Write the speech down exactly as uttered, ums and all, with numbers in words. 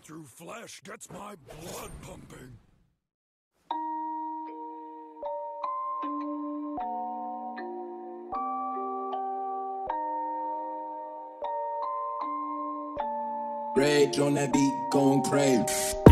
through flesh gets my blood pumping. Rage on that beat, gon' crave.